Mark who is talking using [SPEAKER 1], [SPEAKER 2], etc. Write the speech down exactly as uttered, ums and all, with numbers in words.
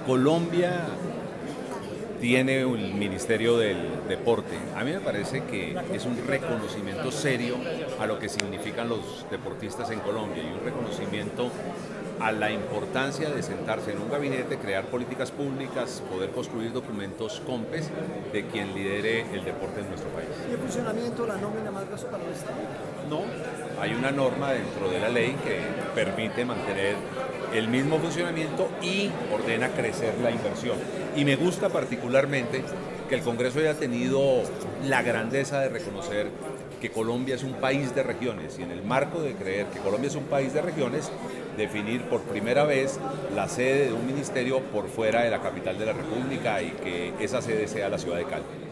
[SPEAKER 1] Colombia tiene el Ministerio del Deporte. A mí me parece que es un reconocimiento serio a lo que significan los deportistas en Colombia y un reconocimiento a la importancia de sentarse en un gabinete, crear políticas públicas, poder construir documentos COMPES de quien lidere el deporte en nuestro país.
[SPEAKER 2] ¿Y el funcionamiento, la nómina más gasto para el Estado?
[SPEAKER 1] No, hay una norma dentro de la ley que permite mantener el mismo funcionamiento y ordena crecer la inversión. Y me gusta particularmente que el Congreso haya tenido la grandeza de reconocer que Colombia es un país de regiones y en el marco de creer que Colombia es un país de regiones, definir por primera vez la sede de un ministerio por fuera de la capital de la República y que esa sede sea la ciudad de Cali.